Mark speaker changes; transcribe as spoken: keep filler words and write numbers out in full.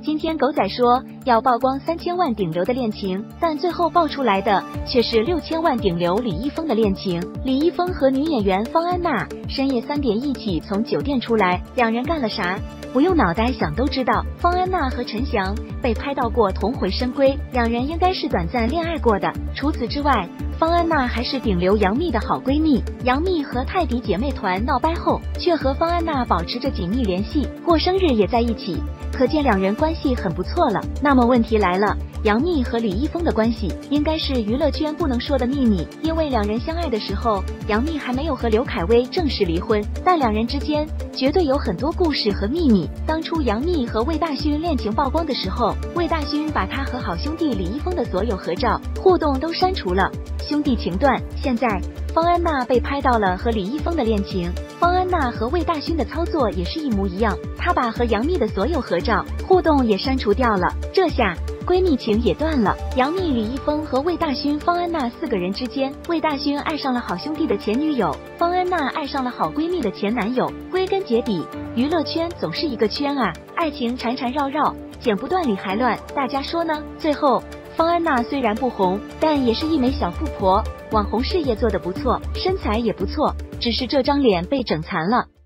Speaker 1: 今天狗仔说要曝光三千万顶流的恋情，但最后爆出来的却是六千万顶流李易峰的恋情。李易峰和女演员方安娜深夜三点一起从酒店出来，两人干了啥？不用脑袋想都知道，方安娜和陈翔被拍到过同回深闺，两人应该是短暂恋爱过的。除此之外，方安娜还是顶流杨幂的好闺蜜，杨幂和泰迪姐妹团闹掰后，却和方安娜保持着紧密联系，过生日也在一起，可见两人关系很不错了。那么问题来了，杨幂和李易峰的关系应该是娱乐圈不能说的秘密，因为两人相爱的时候，杨幂还没有和刘恺威正式离婚，但两人之间绝对有很多故事和秘密。当初杨幂和魏大勋恋情曝光的时候，魏大勋把他和好兄弟李易峰的所有合照、互动都删除了，兄弟情断。现在方安娜被拍到了和李易峰的恋情，方安娜和魏大勋的操作也是一模一样，她把和杨幂的所有合照、互动也删除掉了，这下闺蜜情也断了。杨幂、李易峰和魏大勋、方安娜四个人之间，魏大勋爱上了好兄弟的前女友，方安娜爱上了好闺蜜的前男友。归根结底，娱乐圈总是一个圈啊，爱情缠缠绕绕，剪不断理还乱，大家说呢？最后，方安娜虽然不红，但也是一枚小富婆，网红事业做得不错，身材也不错，只是这张脸被整残了。